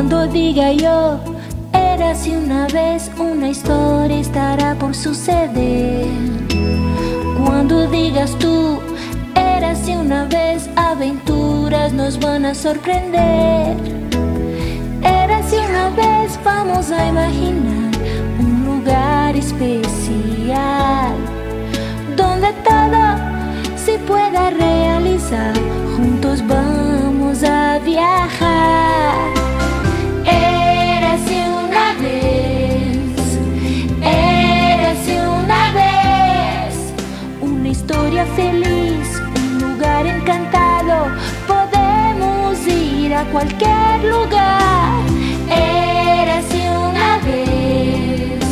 Cuando diga yo, érase una vez, una historia estará por suceder. Cuando digas tú, érase una vez, aventuras nos van a sorprender. Érase una vez, vamos a imaginar un lugar especial donde todo se pueda realizar. Juntos vamos a viajar. Érase una vez, una historia feliz, un lugar encantado. Podemos ir a cualquier lugar. Érase una vez,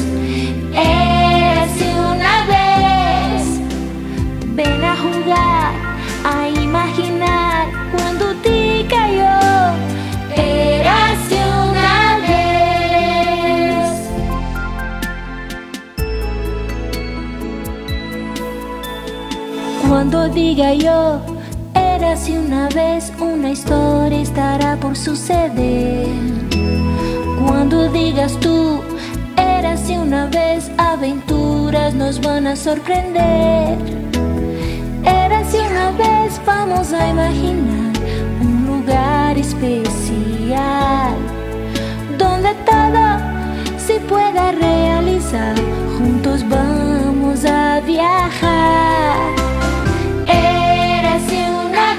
ven a jugar, a imaginar cuando diga yo, érase una vez. Cuando diga yo, érase una vez, una historia estará por suceder. Cuando digas tú, érase una vez, aventuras nos van a sorprender. Érase una vez, vamos a imaginar un lugar especial donde todo se pueda realizar. Juntos vamos a viajar. Érase una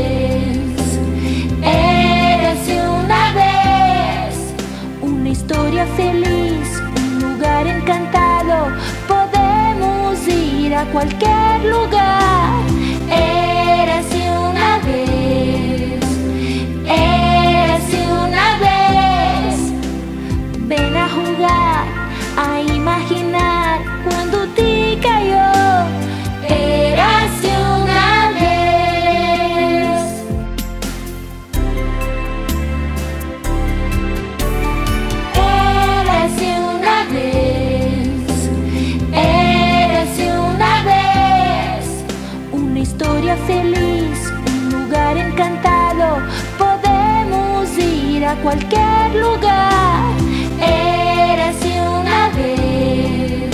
vez, una historia feliz, un lugar encantado. Podemos ir a cualquier lugar. Érase una vez, ven a jugar, a imaginar cuando diga yo, érase una vez. Érase una vez, una historia feliz, un lugar encantado. Podemos ir a cualquier lugar. Érase una vez,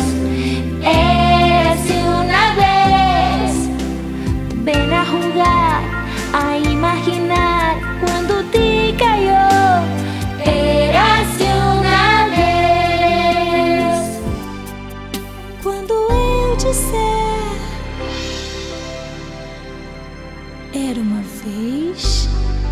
ven a jugar, a imaginar cuando diga yo, érase una vez. Quando eu disser, era uma vez.